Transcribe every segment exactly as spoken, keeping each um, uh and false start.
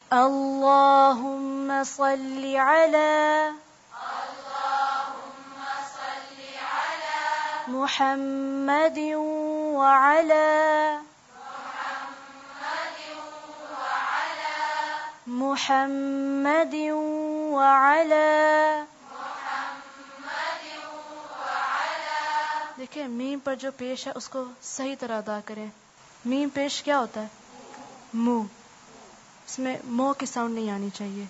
اللهم صل على محمد وعلى محمد وعلى دیکھیں میم پر جو پیش ہے اس کو صحیح طرح ادا کریں. میم پیش کیا ہوتا ہے؟ منہ. اس میں مو کی ساؤنڈ نہیں آنی چاہیے.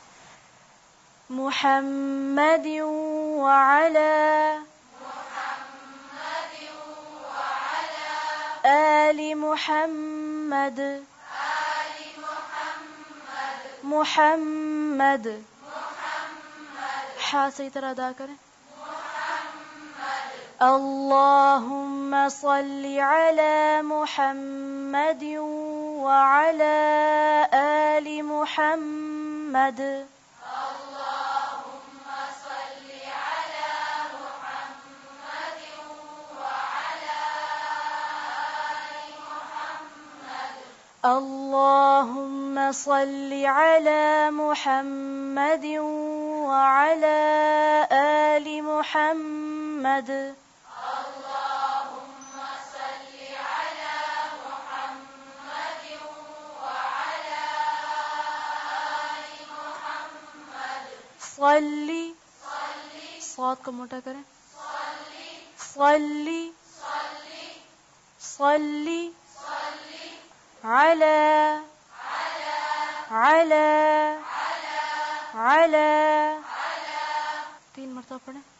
محمد وعلى آل محمد محمد ہاں صحیح طرح ادا کریں. اللهم صل على محمد وعلى آل محمد اللهم صل على محمد وعلى آل محمد اللهم صل على محمد وعلى آل محمد صلی صاد کو موٹا کریں. صلی صلی علی علی علی تین مرتبہ پڑھیں.